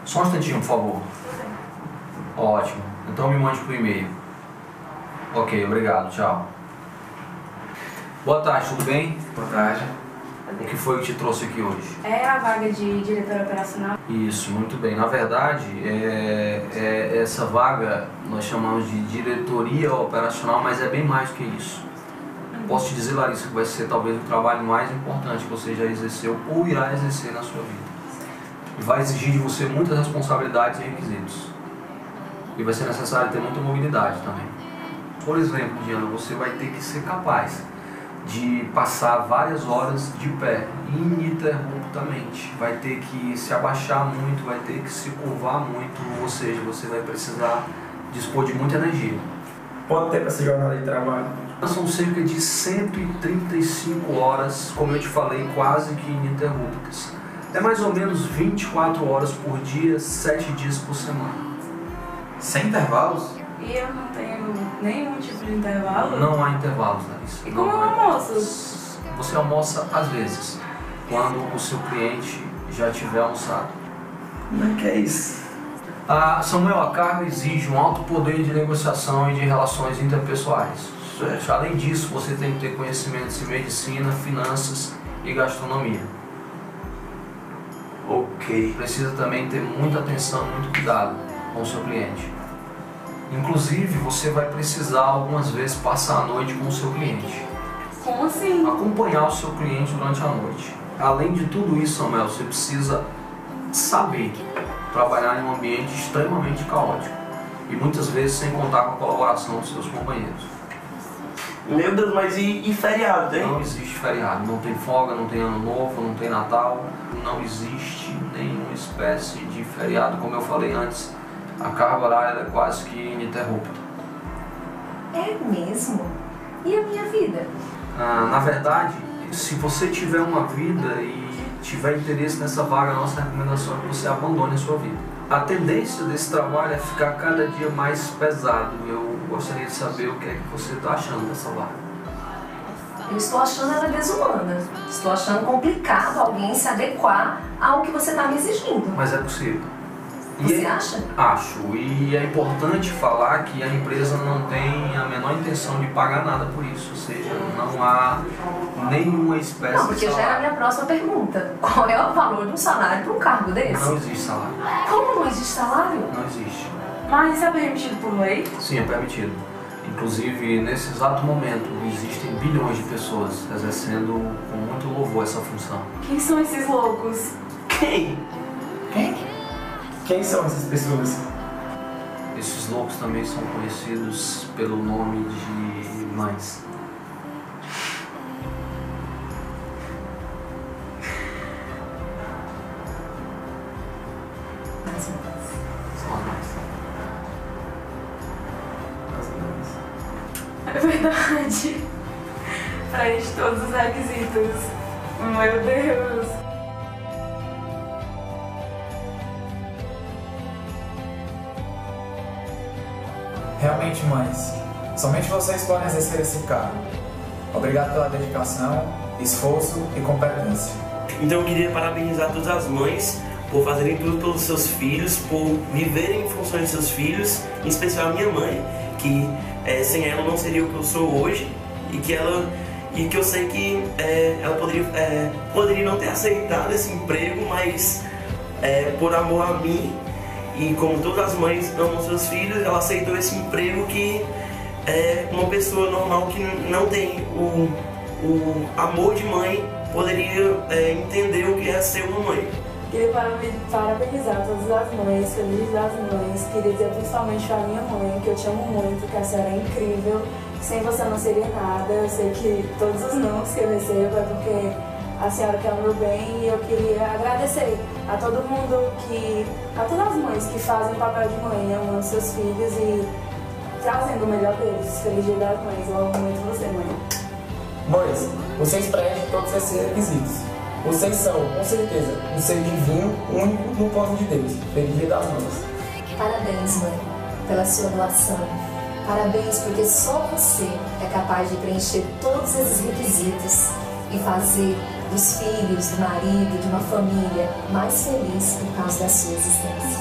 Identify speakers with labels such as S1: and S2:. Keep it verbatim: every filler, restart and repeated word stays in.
S1: Só um instantinho, por favor. Ótimo. Então me mande por e-mail. Ok, obrigado. Tchau. Boa tarde, tudo bem?
S2: Boa tarde.
S1: O que foi que te trouxe aqui hoje?
S3: É a vaga de diretor operacional?
S1: Isso, muito bem. Na verdade, é, é, essa vaga nós chamamos de diretoria operacional, mas é bem mais do que isso. Posso te dizer, Larissa, que vai ser talvez o trabalho mais importante que você já exerceu ou irá exercer na sua vida. E vai exigir de você muitas responsabilidades e requisitos. E vai ser necessário ter muita mobilidade também. Por exemplo, Diana, você vai ter que ser capaz de passar várias horas de pé, ininterruptamente. Vai ter que se abaixar muito, vai ter que se curvar muito, ou seja, você vai precisar dispor de muita energia.
S2: Quanto tempo essa jornada de trabalho?
S1: São cerca de cento e trinta e cinco horas, como eu te falei, quase que ininterruptas. É mais ou menos vinte e quatro horas por dia, sete dias por semana.
S2: Sem intervalos?
S3: E eu não tenho nenhum tipo de intervalo?
S1: Não há intervalos, Larissa.
S3: E como eu almoço?
S1: Você almoça às vezes, quando o seu cliente já tiver almoçado.
S2: Como é que é isso?
S1: A Samuel, a carga exige um alto poder de negociação e de relações interpessoais. Certo. Além disso, você tem que ter conhecimentos em medicina, finanças e gastronomia.
S2: Ok.
S1: Precisa também ter muita atenção, muito cuidado com o seu cliente. Inclusive, você vai precisar algumas vezes passar a noite com o seu cliente.
S3: Como assim?
S1: Acompanhar o seu cliente durante a noite. Além de tudo isso, Samuel, você precisa saber trabalhar em um ambiente extremamente caótico. E muitas vezes sem contar com a colaboração dos seus companheiros.
S4: Meu Deus, mas e, e feriado, hein?
S1: Não existe feriado, não tem folga, não tem ano novo, não tem Natal. Não existe nenhuma espécie de feriado. Como eu falei antes, a carga horária é quase que ininterrupta.
S5: É mesmo? E a minha vida?
S1: Ah, na verdade, se você tiver uma vida e tiver interesse nessa vaga, a nossa recomendação é que você abandone a sua vida. A tendência desse trabalho é ficar cada dia mais pesado. Eu gostaria de saber o que é que você está achando dessa vaga.
S5: Eu estou achando ela desumana. Estou achando complicado alguém se adequar ao que você está me exigindo.
S1: Mas é possível.
S5: Você
S1: E
S5: acha?
S1: Acho. E é importante falar que a empresa não tem a menor intenção de pagar nada por isso. Ou seja, não há nenhuma espécie
S5: Não, porque
S1: de
S5: já era a
S1: salário.
S5: minha próxima pergunta. Qual é o valor de um salário para um cargo desse?
S1: Não existe salário.
S5: Como não existe salário?
S1: Não existe.
S3: Mas isso é permitido por lei?
S1: Sim, é permitido. Inclusive, nesse exato momento, existem bilhões de pessoas exercendo com muito louvor essa função.
S3: Quem são esses loucos?
S4: Quem?
S2: Quem? Quem são essas pessoas?
S1: Esses loucos também são conhecidos pelo nome de mães. São as mães.
S2: As mães.
S3: É verdade. Preenche todos os requisitos. Meu Deus.
S2: Realmente, mães, somente vocês podem exercer esse cargo. Obrigado pela dedicação, esforço e competência.
S4: Então eu queria parabenizar todas as mães por fazerem tudo pelos seus filhos, por viverem em função de seus filhos, em especial a minha mãe, que é, sem ela eu não seria o que eu sou hoje e que ela e que eu sei que é, ela poderia, é, poderia não ter aceitado esse emprego, mas é, por amor a mim e como todas as mães amam seus filhos, ela aceitou esse emprego que é, uma pessoa normal que não tem o, o amor de mãe poderia é, entender o que é ser uma mãe.
S3: Queria parabenizar todas as mães, feliz das mães. Queria dizer principalmente para a minha mãe, que eu te amo muito, que a senhora é incrível. Sem você eu não seria nada. Eu sei que todos os nãos que eu recebo é porque a senhora quer o meu bem. E eu queria agradecer a todo mundo, que, a todas as mães que fazem o papel de mãe, amando seus filhos e trazendo o melhor deles. Feliz Dia das Mães. Eu amo muito você, mãe.
S2: Mães, vocês preenchem todos esses requisitos. Vocês são, com certeza, um ser divino, único no povo de Deus. Feliz Dia das Mães.
S5: Parabéns, mãe, pela sua doação. Parabéns porque só você é capaz de preencher todos esses requisitos e fazer dos filhos, do marido, de uma família mais feliz por causa da sua existência.